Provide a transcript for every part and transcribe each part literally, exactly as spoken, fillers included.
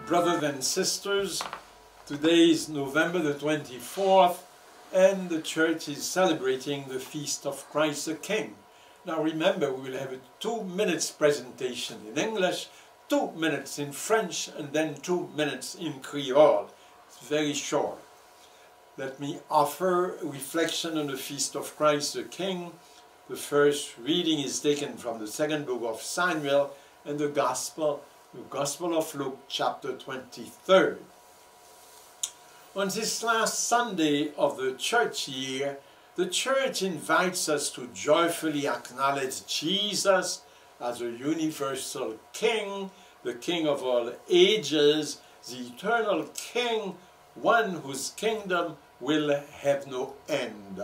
brothers and sisters, today is November the twenty-fourth, and the church is celebrating the feast of Christ the King. Now remember, we will have a two minutes presentation in English, two minutes in French, and then two minutes in Creole. It's very short. Let me offer a reflection on the feast of Christ the King. The first reading is taken from the second book of Samuel and the Gospel, the Gospel of Luke, chapter twenty-three. On this last Sunday of the church year, the church invites us to joyfully acknowledge Jesus as a universal King, the King of all ages, the eternal King, one whose kingdom will have no end.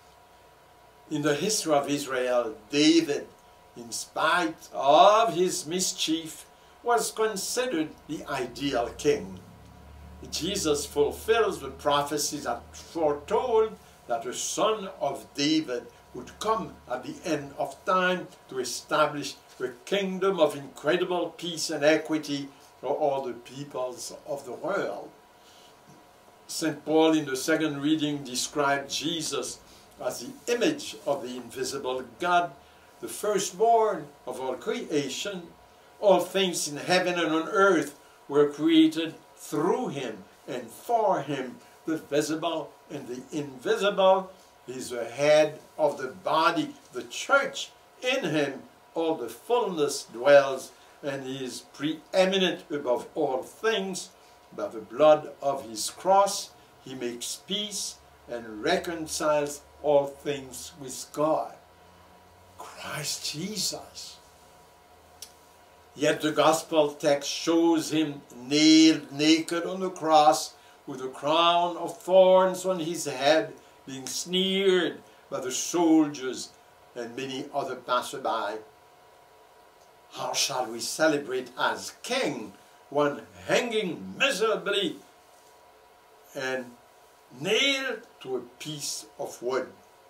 In the history of Israel, David, in spite of his mischief, was considered the ideal king. Jesus fulfills the prophecies that foretold that the son of David would come at the end of time to establish a kingdom of incredible peace and equity for all the peoples of the world. Saint Paul in the second reading described Jesus as the image of the invisible God, the firstborn of all creation. All things in heaven and on earth were created through him and for him, the visible and the invisible. He is the head of the body, the church. In him all the fullness dwells, and he is preeminent above all things. By the blood of his cross he makes peace and reconciles all things with God. Christ Jesus. Yet the gospel text shows him nailed naked on the cross with a crown of thorns on his head, being sneered by the soldiers and many other passersby. How shall we celebrate as king one hanging miserably and nailed to a piece of wood?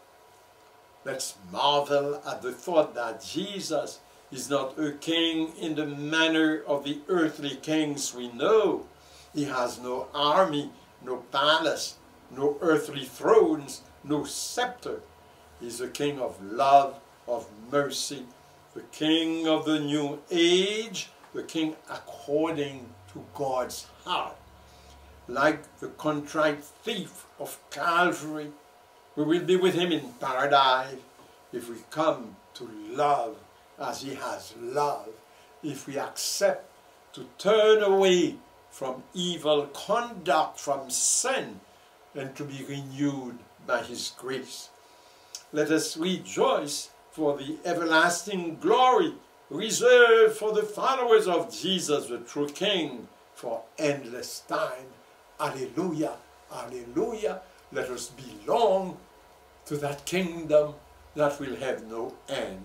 Let's marvel at the thought that Jesus is not a king in the manner of the earthly kings we know. He has no army, no palace, no earthly thrones, no scepter. He is a king of love, of mercy, the king of the new age, the king according to God's heart. Like the contrite thief of Calvary, we will be with him in paradise if we come to love as he has loved, if we accept to turn away from evil conduct, from sin, and to be renewed by his grace. Let us rejoice for the everlasting glory reserved for the followers of Jesus, the true King, for endless time. Alleluia, alleluia. Let us belong to that kingdom that will have no end.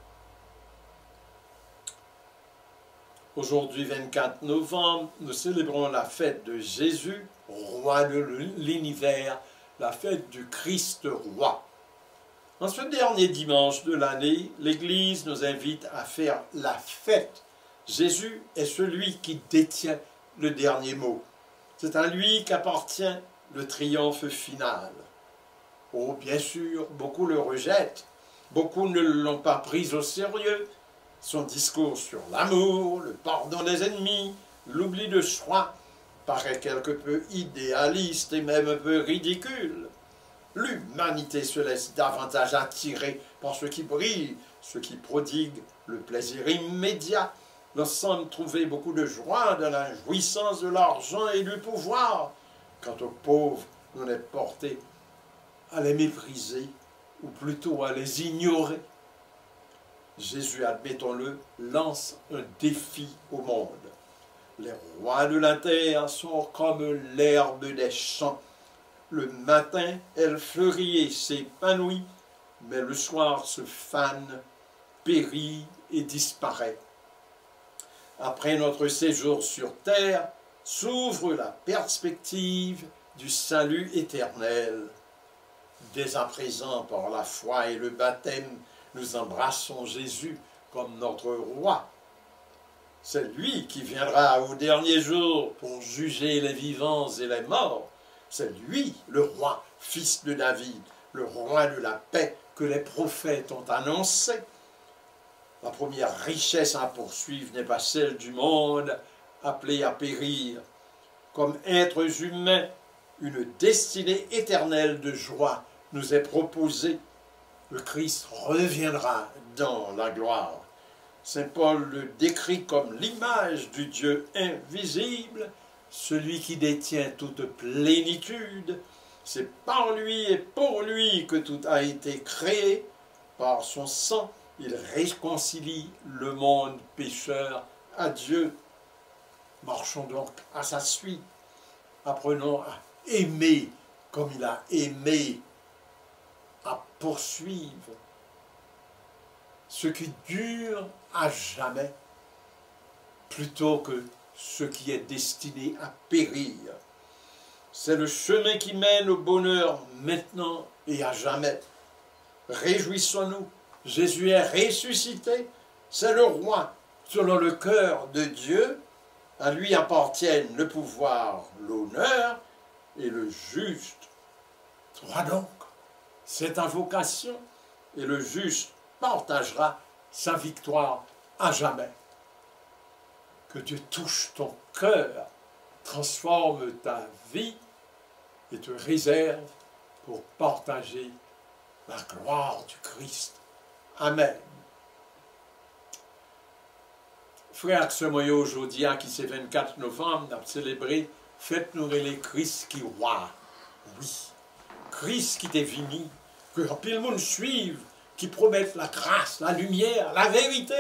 Aujourd'hui, vingt-quatre novembre, nous célébrons la fête de Jésus, roi de l'univers, la fête du Christ roi. En ce dernier dimanche de l'année, l'Église nous invite à faire la fête. Jésus est celui qui détient le dernier mot. C'est à lui qu'appartient le triomphe final. Oh, bien sûr, beaucoup le rejettent. Beaucoup ne l'ont pas pris au sérieux. Son discours sur l'amour, le pardon des ennemis, l'oubli de soi, paraît quelque peu idéaliste et même un peu ridicule. L'humanité se laisse davantage attirer par ce qui brille, ce qui prodigue le plaisir immédiat. Nous semble trouver beaucoup de joie dans la jouissance de l'argent et du pouvoir. Quant aux pauvres, on est porté à les mépriser, ou plutôt à les ignorer. Jésus, admettons-le, lance un défi au monde. Les rois de la terre sont comme l'herbe des champs. Le matin, elle fleurit et s'épanouit, mais le soir se fane, périt et disparaît. Après notre séjour sur terre, s'ouvre la perspective du salut éternel. Dès à présent, par la foi et le baptême, nous embrassons Jésus comme notre roi. C'est lui qui viendra au dernier jour pour juger les vivants et les morts. C'est lui, le roi, fils de David, le roi de la paix que les prophètes ont annoncé. La première richesse à poursuivre n'est pas celle du monde appelé à périr. Comme êtres humains, une destinée éternelle de joie nous est proposée. Le Christ reviendra dans la gloire. Saint Paul le décrit comme l'image du Dieu invisible, celui qui détient toute plénitude. C'est par lui et pour lui que tout a été créé. Par son sang, il réconcilie le monde pécheur à Dieu. Marchons donc à sa suite. Apprenons à aimer comme il a aimé, à poursuivre ce qui dure à jamais, plutôt que ce qui est destiné à périr. C'est le chemin qui mène au bonheur maintenant et à jamais. Réjouissons-nous, Jésus est ressuscité, c'est le roi selon le cœur de Dieu. À lui appartiennent le pouvoir, l'honneur et le juste. Toi donc, c'est ta vocation, et le juste partagera sa victoire à jamais. Que Dieu touche ton cœur, transforme ta vie et te réserve pour partager la gloire du Christ. Amen. Frères, ce moyen aujourd'hui, qui c'est vingt-quatre novembre, nous avons célébré Fête Nouvelle Christ qui roi. Oui, Christ qui t'est venu, que tout le monde suive, qui promettent la grâce, la lumière, la vérité.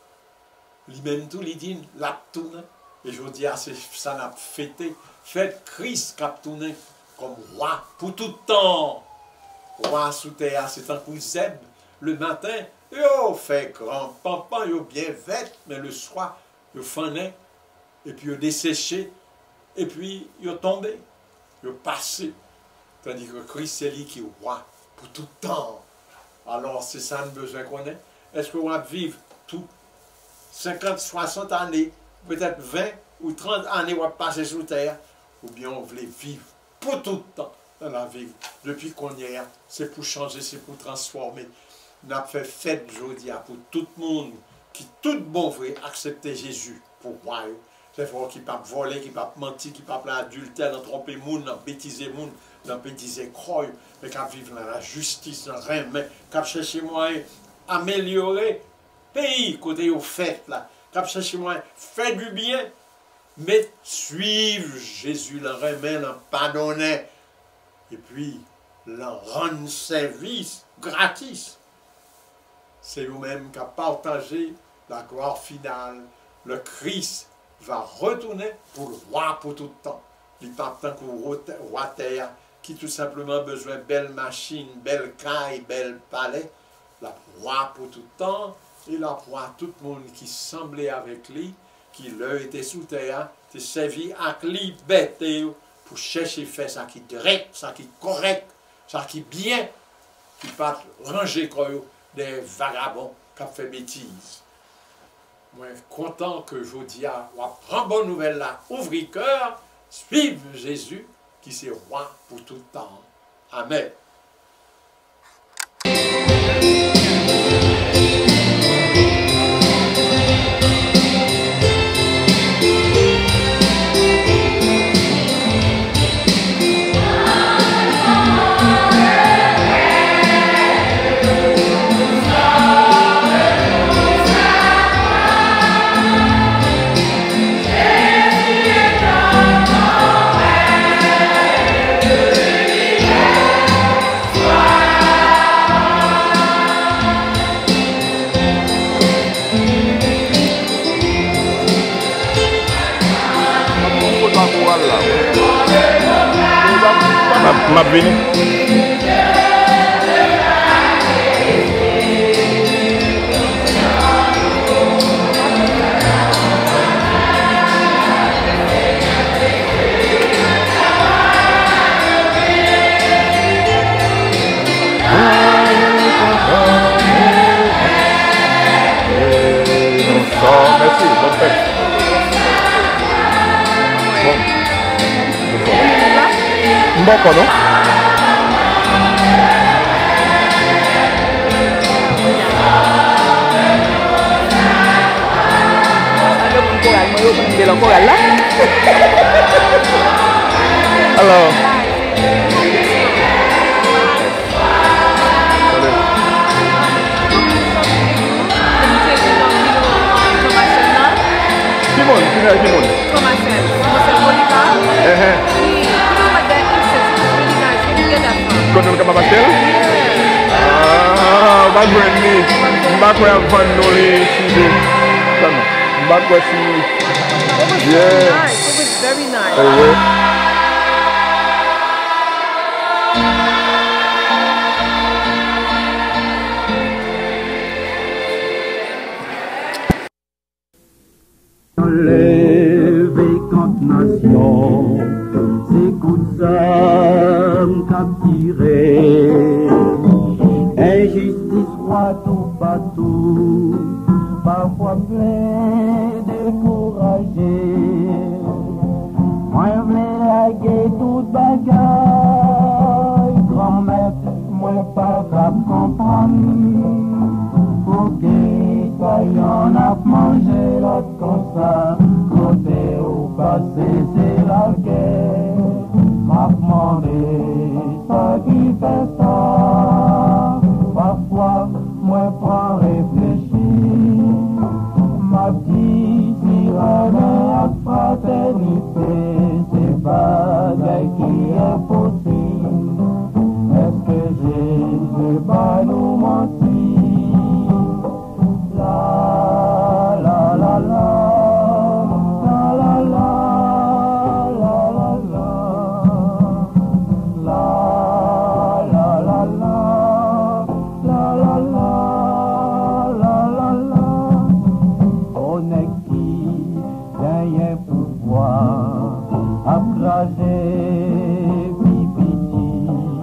Lui-même tout, il dit, l'a tourné. Et je dis, ça n'a fêté. Faites Christ qui a tourné comme roi pour tout temps. Roi sous terre, c'est un coup zèbre. Le matin, yo fait grand papa, yo bien vête, mais le soir, yo fané, et puis yo desséché, et puis yo tombé, yo passé. Tandis que Christ, c'est lui qui est roi pour tout temps. Alors, c'est ça le besoin qu'on ait. Est-ce qu'on va vivre tout cinquante, soixante années, peut-être vingt ou trente années, on va passer sous terre, ou bien on voulait vivre pour tout le temps dans la vie. Depuis qu'on y est, c'est pour changer, c'est pour transformer. On a fait fête aujourd'hui pour tout le monde qui, tout bon vrai, accepter Jésus pour moi. C'est vrai qui ne peut pas voler, qui ne peut pas mentir, qui ne peut pas adultère, dans tromper les gens, dans bêtiser les gens, dans bêtiser croix, mais qui vivre dans la justice, dans rien, mais qui chercher moyen améliorer le pays, côté aux fêtes, là, qui chercher moyen faire du bien, mais suivre Jésus, le remettre, le pardonner, et puis leur rendre service gratis. C'est vous-même qui a partagé la gloire finale. Le Christ va retourner pour le roi pour tout le temps. Il part tant qu'au roi terre, qui tout simplement besoin de belles machines, belles cailles, belles palais. La roi pour tout le temps, et la roi tout le monde qui semblait avec lui, qui leur était sous terre, qui servi avec liberté pour chercher faire ça qui est direct, ça qui est correct, ça qui est bien, qui pas ranger quoi des vagabonds qui ont fait bêtises. Moi, content que je dis à prendre bonne nouvelle là, ouvrir cœur, suivre Jésus, qui c'est roi pour tout le temps. Amen. Ma vini. Merci, bonne fête. Mboko, non? Alors. Kimon, Kimon, Kimon. Commercial, commercial Monica. Eh eh. Konon ka mabasel? Ah, bagwen ni. Mbakwe avan noli si. Mbakwe si. It was Yeah. very nice. It was very nice. Oh, yeah. Levé contre nation, c'est coup de somme capturé. Injustice roi tout partout, parfois plein découragé. Moi v'lais laguer toute bagaille, grand-mère, moi pas capable comprendre. Pour que ça y en a mangé l'autre comme ça, côté au passé c'est la guerre. M'a demandé ça qui fait ça, parfois moi pas réfléchir. Ma petite sirène à fraternité, c'est bagaille qui est possible. Est-ce que Jésus va nous mentir? La la la la la la la la la la la la la la la la la. On est qui gagne pouvoir abrager pipiti,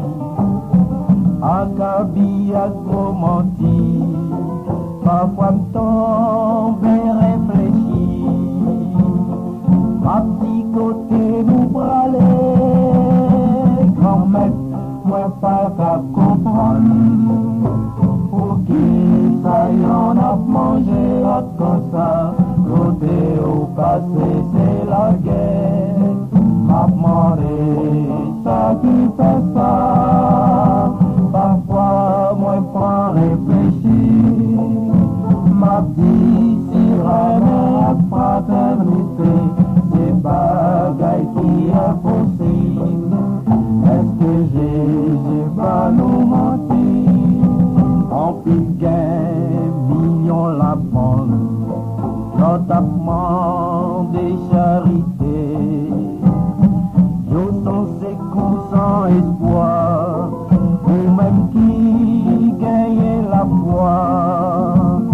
akabi agromenti. Parfois me tombe réfléchir, ma petit côté nous brûler, grand-mère, moi pas qu'à comprendre, pour qui ça y en a mangé l'autre comme ça, côté au passé c'est la guerre, m'a demandé ça qui fait ça, parfois moi pas réfléchir. Ma petite sirène à fraternité, c'est bagaille qui est possible. Est-ce que Jésus va nous mentir? En plus gain, millions la bonne, l'entapement des charités. Yo sont ces coups sans espoir, ou même qui gagne la foi.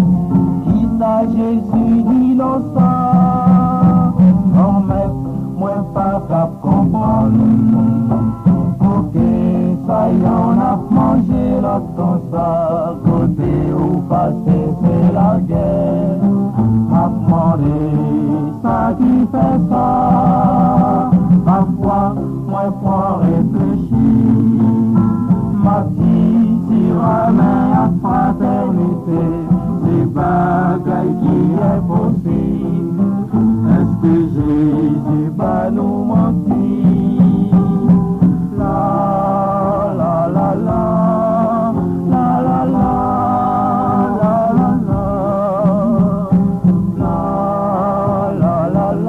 Jésus d'innocent, non mais moi pas capable comprendre, pour que ça y en a mangé l'autre comme ça, côté au passé c'est la guerre, m'a demandé ça qui fait ça, parfois moi pas réfléchir, ma petite sirène à fraternité. C'est bagaille qui est possible. Est-ce que Jésus va nous mentir? La la la la la la la la la la la la la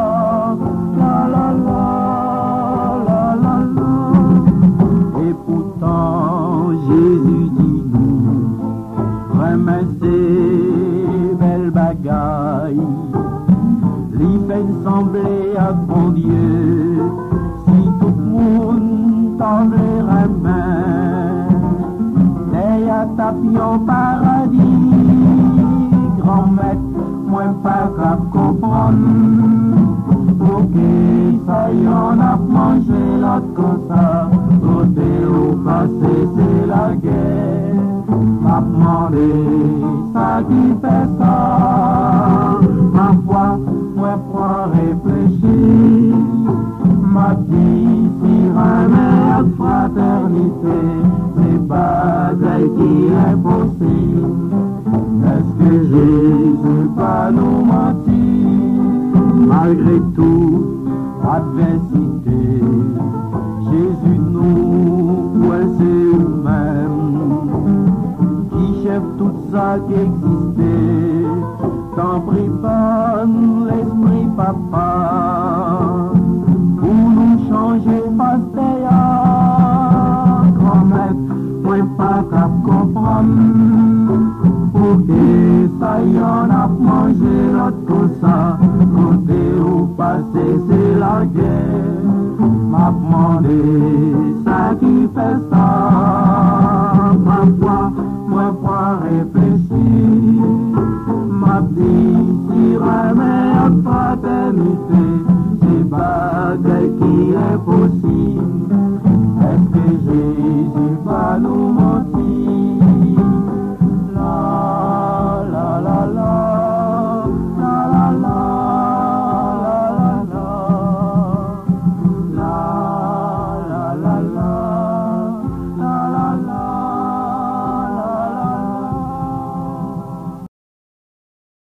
la la la la. Et pourtant Jésus dit nous vraiment c'est belle bagaille, li fait sembler à bon Dieu, si tout le monde t'enverrait main, les à tapion paradis, grand-mère, moi pas capable comprendre, pour que ça y en a mangé l'autre comme ça, côté au passé c'est la guerre. M'a demandé ça qui fait ça, parfois moi prends réfléchir, ma petite sirène fraternité, c'est bagaille qui est possible. Est-ce que Jésus va nous mentir? Malgré toute adversité, Jésus nous, ouais c'est nous-mêmes qui chef tout ça qui existait. T'en prie pas l'esprit papa pour nous changer pastéa. Grand-mère, moi pas qu'à comprendre pour que ça y en a mangé l'autre que ça. Côté où passer c'est la guerre. M'a demandé ça qui fait ça. Parfois, moi pas réfléchir. M'a dit si vraiment fraternité, c'est bagaille